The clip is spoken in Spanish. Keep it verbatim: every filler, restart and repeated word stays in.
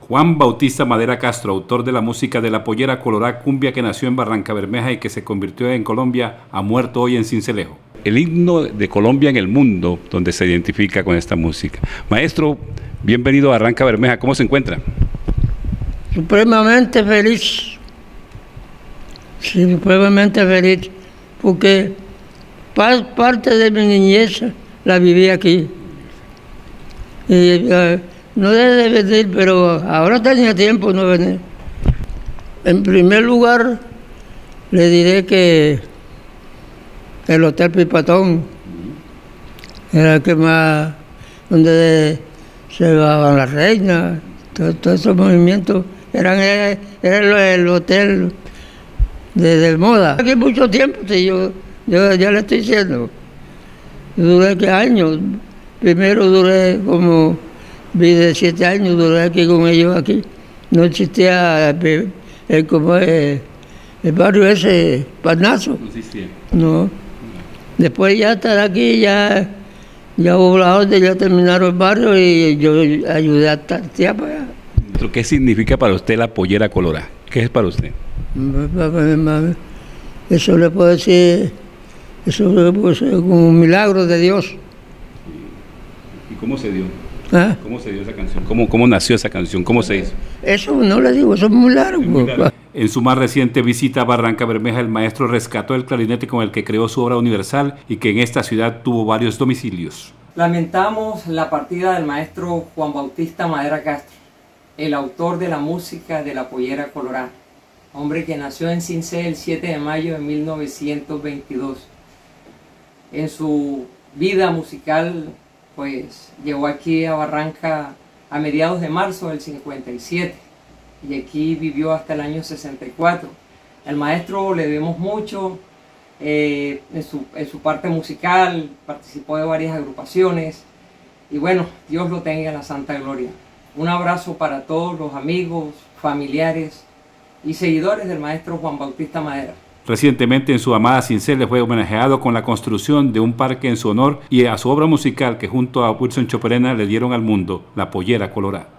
Juan Bautista Madera Castro, autor de la música de La Pollera Colorá, cumbia que nació en Barrancabermeja y que se convirtió en Colombia, ha muerto hoy en Sincelejo. El himno de Colombia en el mundo, donde se identifica con esta música. Maestro, bienvenido a Barrancabermeja, ¿cómo se encuentra? Supremamente feliz, sí, supremamente feliz, porque parte de mi niñez la viví aquí. Y, uh, no debe de venir, pero ahora tenía tiempo no venir. En primer lugar, le diré que el Hotel Pipatón era el que más, donde se llevaban las reinas, todos todo esos movimientos, eran era, era el hotel de, de moda. Aquí mucho tiempo, sí, yo, yo ya le estoy diciendo. Duré qué años, primero duré como de siete años, duré aquí con ellos aquí. No existía el, el, como el, el barrio ese, Parnaso. No existía. No. Después ya estar aquí, ya, ya hubo la orden, ya terminaron el barrio y yo ayudé a estar para allá. ¿Qué significa para usted La Pollera Colorá? ¿Qué es para usted? Eso le puedo decir, eso le puedo decir como un milagro de Dios. ¿Y cómo se dio? ¿Ah? ¿Cómo se dio esa canción? ¿Cómo, cómo nació esa canción? ¿Cómo se hizo? Eso no le digo, eso es muy largo. Es muy largo. En su más reciente visita a Barrancabermeja, el maestro rescató el clarinete con el que creó su obra universal y que en esta ciudad tuvo varios domicilios. Lamentamos la partida del maestro Juan Bautista Madera Castro, el autor de la música de La Pollera Colorá, hombre que nació en Cincé el siete de mayo de mil novecientos veintidós. En su vida musical, pues llegó aquí a Barranca a mediados de marzo del cincuenta y siete y aquí vivió hasta el año sesenta y cuatro. Al maestro le debemos mucho eh, en, su, en su parte musical, participó de varias agrupaciones y bueno, Dios lo tenga en la santa gloria. Un abrazo para todos los amigos, familiares y seguidores del maestro Juan Bautista Madera. Recientemente en su amada Cincé le fue homenajeado con la construcción de un parque en su honor y a su obra musical que junto a Wilson Choperena le dieron al mundo, La Pollera Colorá.